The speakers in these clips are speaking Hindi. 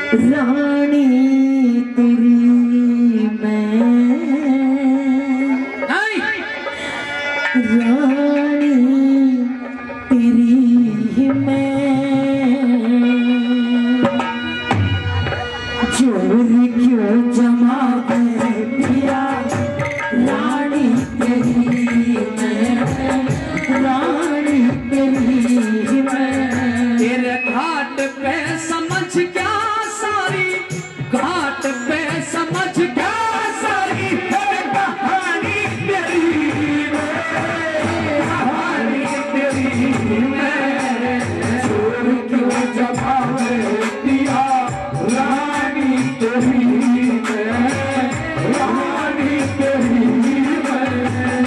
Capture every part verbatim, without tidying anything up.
रानी तेरी मैं, रानी तेरी मैं, जोर क्यों जमा दिया रानी तेरी मैं, रानी तेरी मैं। तेरे घाट पे समझ क्या सारी, घाट पे समझ क्या सारी कहानी तेरी मैं, कहानी तेरी मैं। जोर क्यों जमा दिया रानी तेरी मैं, रानी तेरी मैं।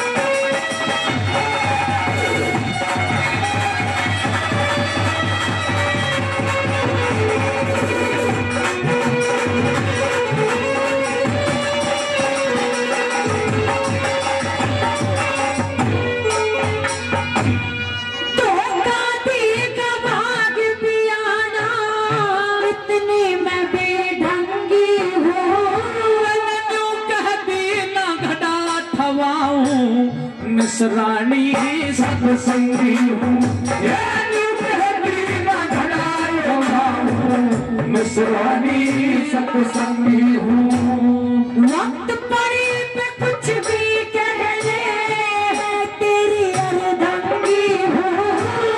रानी सत्संगी हूँ, रानी सत्संगी हूँ। वक्त पड़ी पे कुछ भी कह ले, तेरी अर्धंगी हूँ।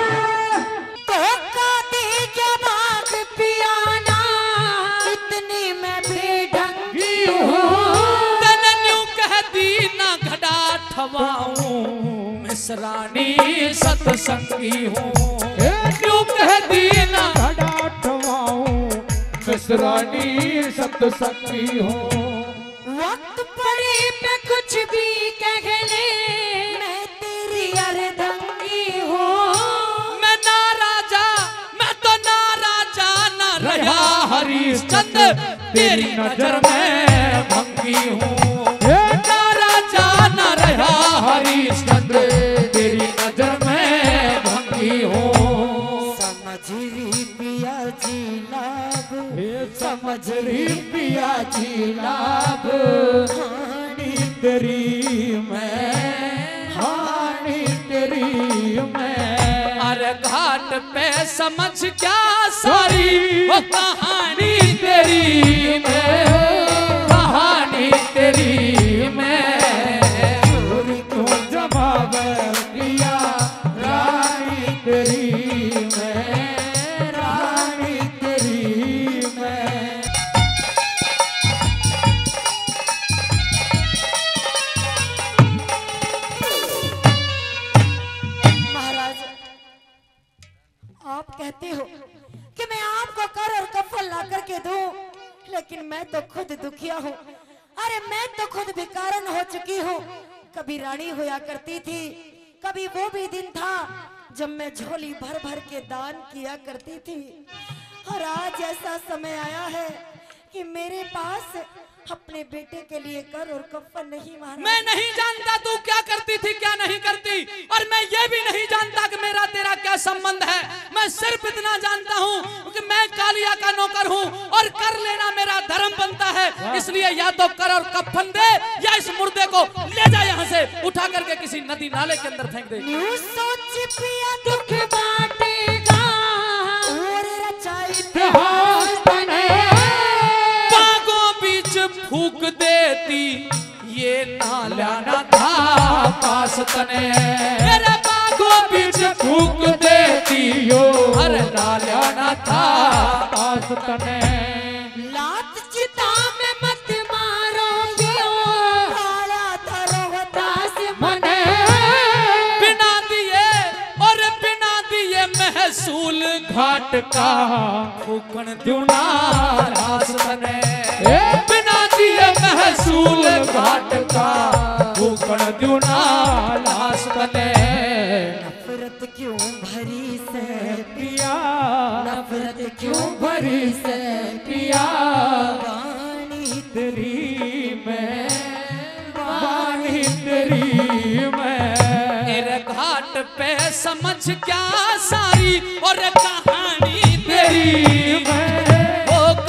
धोखा दे के भाग पियाना, इतनी मैं बेढंगी हूँ। तन्यू कहती ना घड़ा ठवाऊं, रानी सत्संगी हूँ। क्यों कहती ना घड़ा ठवाऊं, रानी सत्संगी हूँ। वक्त पड़े पे कुछ भी कह ले, मैं तेरी अर्धंगी हूँ। मैं ना राजा, मैं तो ना राजा ना रहा हरिश्चंद्र, तेरी नजर में भंगी हूँ। ना राजा ना रहा हरिश्चंद्र, तेरी नजर में भंगी हूँ। समझ री पिया जी लाभ, समझ री पिया जी लाभ, हानि तेरी मैं, हानि तेरी मैं। अरे घाट पे समझ क्या सारी वो कहानी तेरी मैं, कहानी तेरी मैं। चोरी क्यों जवाब दिया रानी तेरी मैं, रानी तेरी मैं। महाराज, आप कहते हो कि मैं आपको कर और कफल ला करके दूं, लेकिन मैं तो खुद दुखिया हूँ। अरे मैं तो खुद भिखारन हो चुकी हूँ। कभी रानी होया करती थी, कभी वो भी दिन था जब मैं झोली भर भर के दान किया करती थी। और आज ऐसा समय आया है कि मेरे पास अपने बेटे के लिए कर और कफन नहीं। महाराज, मैं नहीं जानता तू क्या करती थी क्या नहीं करती, और मैं ये भी नहीं जानता कि मेरा तेरा क्या संबंध है। मैं सिर्फ इतना जानता हूँ कि मैं कालिया का नौकर हूँ और कर लेना मेरा धर्म बनता है। इसलिए या तो कर और कफन दे, या इस मुर्दे को ले जा यहाँ से उठा करके किसी नदी नाले के अंदर फेंक दे। यूं सोच पिया दुख बांटेगा, और रचाई इतिहास बने। बागों बीच फूक देती ये नाला ना था पास तने, मेरे बागों बीच फूक देती यो हर नाला ना था पास तने। लात चिता में मत मारो यो, काला तरवदास मने। बिना दिए और बिना दिए महसूल घाट का फूकन द्युना रास तने। बिना दिए महसूल घाट का फूकन द्युना लाश तने। नफरत क्यों भरी से पिया, नफरत क्यों भरी से पिया, रानी तेरी मैं, वाणी तेरी मैं। तेरे घाट पे समझ क्या सारी और कहानी तेरी मैं, वो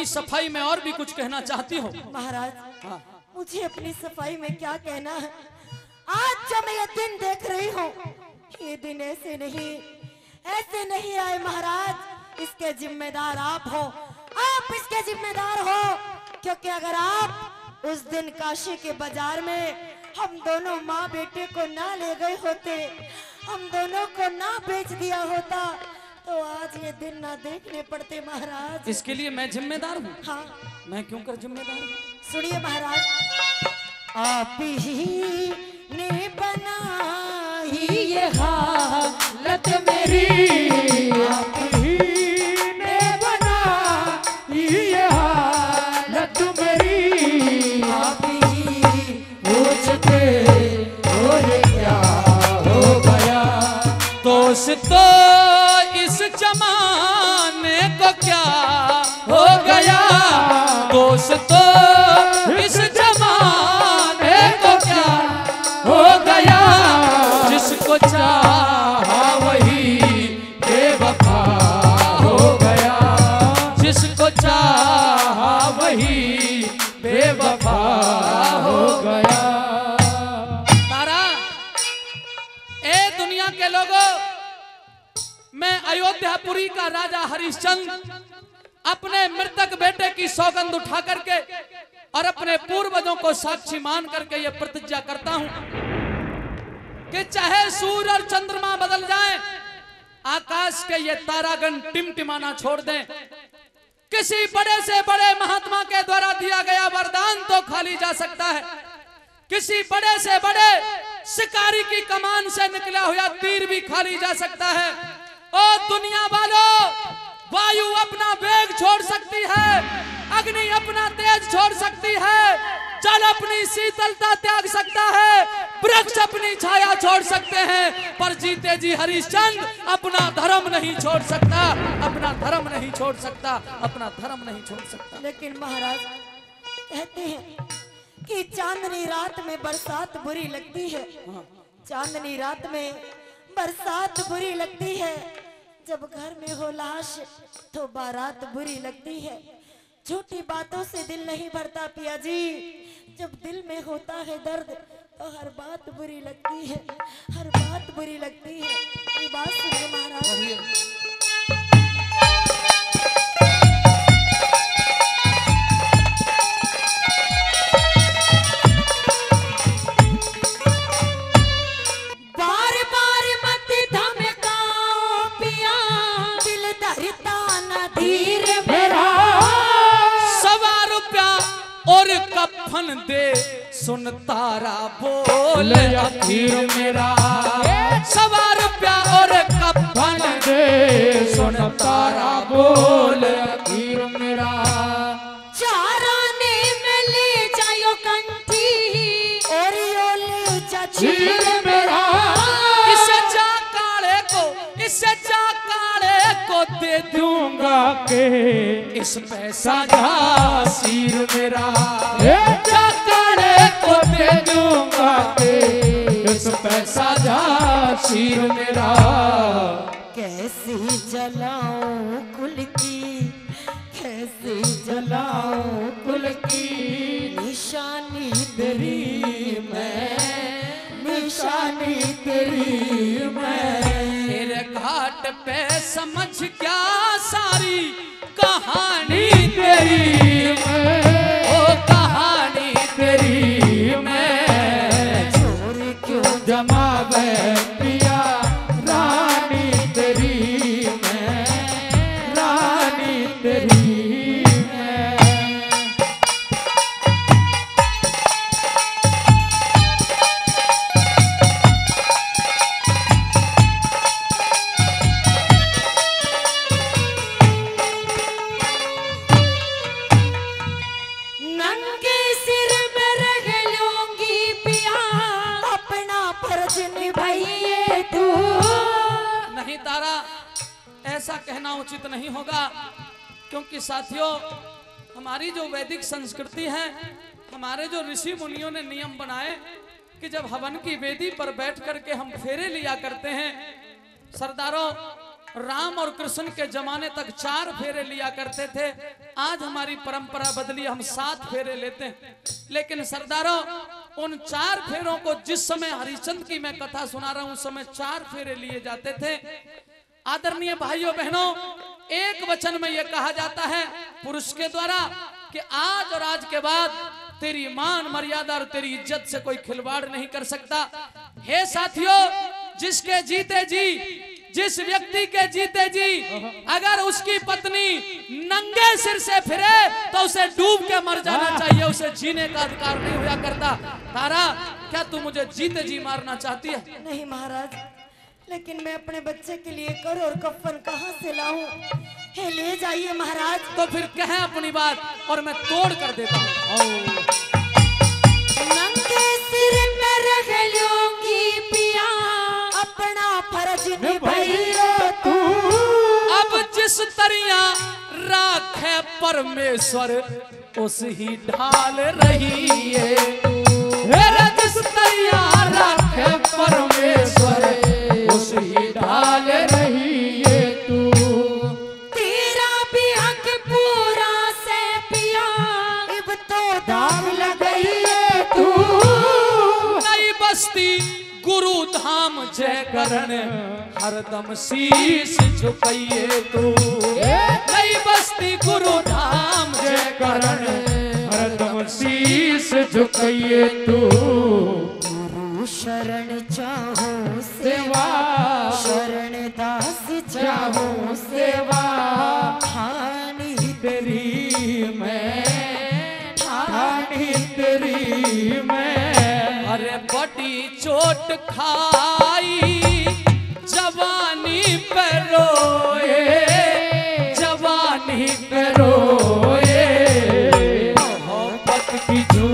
सफाई में और भी कुछ कहना चाहती हो? महाराज, हाँ। मुझे अपनी सफाई में क्या कहना है। आज जब मैं ये दिन देख रही हूँ, ये दिन ऐसे नहीं ऐसे नहीं आए महाराज। इसके जिम्मेदार आप हो, आप इसके जिम्मेदार हो। क्योंकि अगर आप उस दिन काशी के बाजार में हम दोनों माँ बेटे को ना ले गए होते, हम दोनों को ना बेच दिया होता, तो आज ये दिन ना देखने पड़ते महाराज। इसके लिए मैं जिम्मेदार हूँ? हाँ। मैं क्यों कर जिम्मेदार हूँ? सुनिए महाराज, आप ही ने बनाई ये हालत मेरी, आप ही ने बनाई ये हालत मेरी, आप ही पूछते और क्या हो गया। दोस्तों इस जमाने को क्या हो गया, दोस्तों इस जमाने को क्या हो गया। जिसको चाहा वही बेवफा हो गया, जिसको चाहा वही बेवफा हो गया। तारा, ए दुनिया के लोगों, मैं अयोध्यापुरी का राजा हरिश्चंद्र अपने मृतक बेटे की सौगंध उठा करके और अपने पूर्वजों को साक्षी मान करके यह प्रतिज्ञा करता हूं कि चाहे सूर्य और चंद्रमा बदल जाएं, आकाश के ये तारागण टिमटिमाना छोड़ दें, किसी बड़े से बड़े महात्मा के द्वारा दिया गया वरदान तो खाली जा सकता है, किसी बड़े से बड़े शिकारी की कमान से निकला हुआ तीर भी खाली जा सकता है। ओ दुनिया वालों, वायु अपना वेग छोड़ सकती है, अग्नि अपना तेज छोड़ सकती है, जल अपनी शीतलता त्याग सकता है, वृक्ष अपनी छाया छोड़ सकते हैं, पर जीते जी हरिश्चंद्र अपना धर्म नहीं छोड़ सकता, अपना धर्म नहीं छोड़ सकता, अपना धर्म नहीं छोड़ सकता। लेकिन महाराज कहते हैं कि चांदनी रात में बरसात बुरी लगती है, चांदनी रात में बरसात बुरी लगती है, जब घर में हो लाश तो बारात बुरी लगती है। झूठी बातों से दिल नहीं भरता पिया जी, जब दिल में होता है दर्द तो हर बात बुरी लगती है, हर बात बुरी लगती है। ये बात सुनिए महाराज। और कफन दे सुन तारा बोल अखीर मेरा, सवा रुपया और कफन दे सुन तारा बोल अखीर मेरा। चाराने में ले जायो कंठी और यो ले जा चीर मेरा। इसे जा काले को, इसे जा काले को दे दूंगा के इस पैसा जा सिर मेरा, जा काले को दे दूंगा के इस पैसा जा सिर मेरा। कैसी जलाऊं कुल की, कैसी जलाऊं कुल की, निशानी तेरी मैं, निशानी तेरी मैं। तेरे घाट पे समझ क्या सारी कहानी तेरी मैं, ओ कहानी तेरी मैं। चोर क्यों जमावे पिया रानी तेरी मैं, रानी तेरी मैं। नंगे सिर में रह लूंगी पिया, अपना फर्ज निभाइए तू। नहीं तारा, ऐसा कहना उचित नहीं होगा, क्योंकि साथियों हमारी जो वैदिक संस्कृति है, हमारे जो ऋषि मुनियों ने नियम बनाए कि जब हवन की वेदी पर बैठ करके हम फेरे लिया करते हैं, सरदारों राम और कृष्ण के जमाने तक चार फेरे लिया करते थे। आज हमारी परंपरा बदली, हम सात फेरे लेते हैं। लेकिन सरदारों, उन चार फेरों को जिस समय हरिश्चंद्र की मैं कथा सुना रहा हूं, उस समय चार फेरे लिए जाते थे। आदरणीय भाइयों बहनों, एक वचन में यह कहा जाता है पुरुष के द्वारा कि आज और आज के बाद तेरी मान मर्यादा और तेरी इज्जत से कोई खिलवाड़ नहीं कर सकता। हे साथियों, जिसके जीते जी, जिस व्यक्ति के जीते जी अगर उसकी पत्नी नंगे सिर से फिरे तो उसे डूब के मर जाना चाहिए, उसे जीने का अधिकार नहीं हुआ करता। तारा, क्या तू मुझे जीते जी मारना चाहती है? नहीं महाराज, लेकिन मैं अपने बच्चे के लिए कर और कफन कहाँ से लाऊं? हे ले जाइए महाराज। तो फिर कहें अपनी बात और मैं तोड़ कर देता हूँ। नंगे सिर में रख लूंगी पिया, अपना फर्ज निभाइए तू। अब जिस तरिया राखे परमेश्वर उस ही ढाल रही है। जिस तरिया राखे परमेश्वर उस ही ढाल रही है तू। तेरा भी हक पूरा से पिया, अब तो दाम लगाई है तू। नई बस्ती गुरु धाम जय करण हरदम शीश झुकाइए तू। नई बस्ती गुरु धाम जय करण हरदम शीश झुकाइए तू। गुरु शरण चाहो सेवा, शरण दास चाहो सेवा। ठानी तेरी मैं, ठानी तेरी मैं। अरे बड़ी चोट खाई जवानी पे रोए, जवानी पे रोए। मोहब्बत की